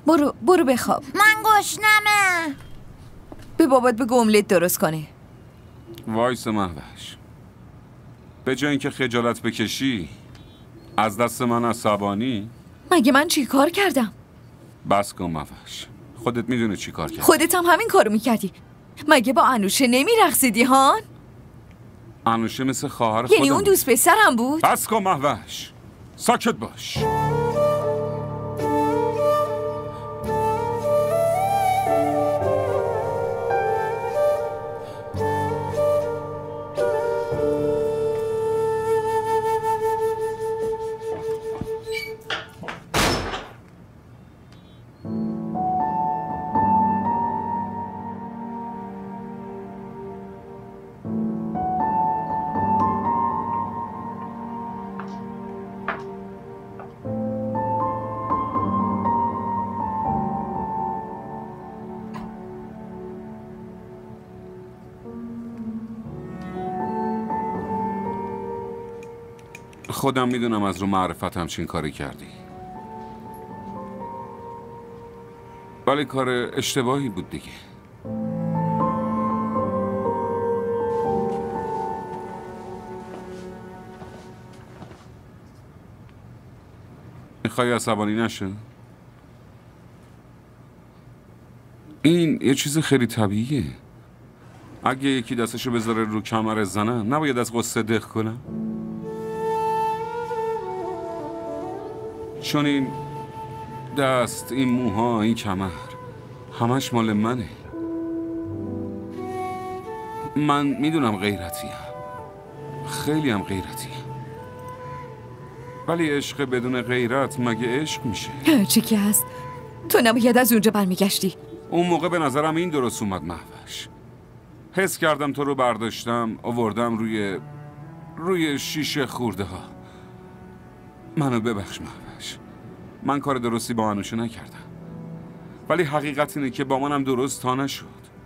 برو بخواب. من گشنمه. به بابات بگو املت درست کنه. وایس مهوش، به جای اینکه خجالت بکشی از دست من عصبانی. مگه من چی کار کردم؟ بس کن مهوش، خودت میدونی چی کار کردی. خودت هم همین کارو میکردی. مگه با انوشه نمیرقصیدی هان؟ انوشه مثل خواهر خودم. یعنی اون دوست پسرم بود؟ بس کن مهوش، ساکت باش. خودم میدونم از رو معرفت همچین کاری کردی، ولی کار اشتباهی بود دیگه. میخوای عصبانی نشه؟ این یه چیز خیلی طبیعیه. اگه یکی دستشو بذاره رو کمر زنم نباید از قصه دق کنم؟ چون این دست، این موها، این کمر همش مال منه. من میدونم غیرتیم، خیلی هم غیرتیم، ولی عشق بدون غیرت مگه عشق میشه؟ چی که هست؟ تو نباید از اونجا برمیگشتی. اون موقع به نظرم این درست اومد مهوش. حس کردم تو رو برداشتم آوردم روی شیشه خورده ها. منو ببخش مهوش، من کار درستی با انوشه نکردم، ولی حقیقت اینه که با منم درست تا نشد.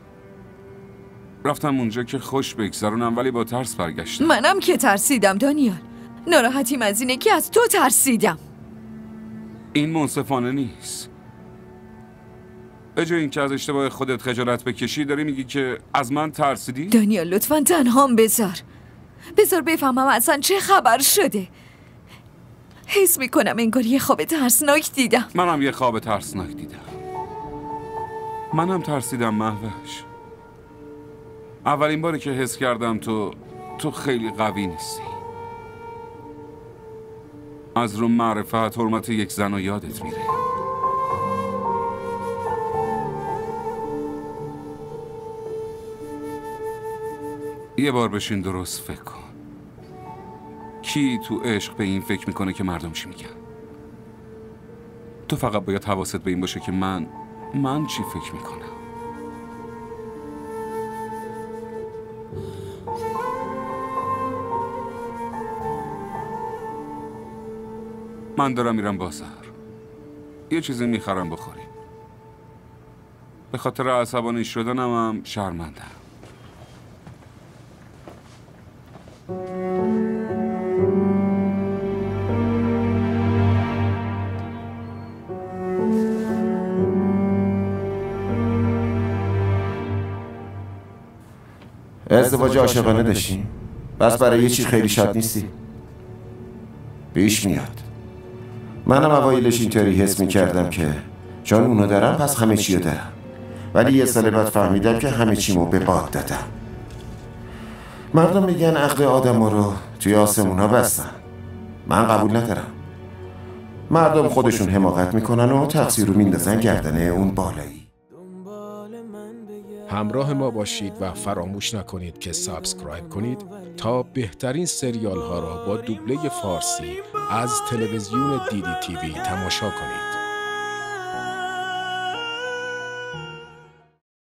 رفتم اونجا که خوش بگذرونم ولی با ترس برگشتم. منم که ترسیدم دانیال. ناراحتیم از اینه که از تو ترسیدم. این منصفانه نیست. به جای اینکه از اشتباه خودت خجالت بکشی داری میگی که از من ترسیدی؟ دانیال لطفاً تنهام بذار بفهمم اصلا چه خبر شده. حس میکنم انگار یه خواب ترسناک دیدم. منم یه خواب ترسناک دیدم. منم ترسیدم مهوش. اولین باری که حس کردم تو خیلی قوی نیستی. از رو معرفت حرمت یک زن و یادت میره. یه بار بشین درست فکر کن. کی تو عشق به این فکر میکنه که مردم چی میگن؟ تو فقط باید حواست به این باشه که من چی فکر میکنم. من دارم میرم بازار، یه چیزی میخرم بخوریم. به خاطر عصبانی شدنم هم شرمندم. ازدواج عاشقانه داشتیم، بس برای یه چیز خیلی شاد نیستی. پیش میاد. منم اوایلش اینطوری حس میکردم که چون اونو دارم پس همه چیو دارم، ولی یه سال بعد فهمیدم که همه چیمو به باد دادم. مردم میگن عقل آدم رو توی آسمونا بستن، من قبول ندارم. مردم خودشون حماقت میکنن و تقصیر رو میندازن گردن اون بالایی. همراه ما باشید و فراموش نکنید که سابسکرایب کنید تا بهترین سریال ها را با دوبله فارسی از تلویزیون دیدی تیوی تماشا کنید.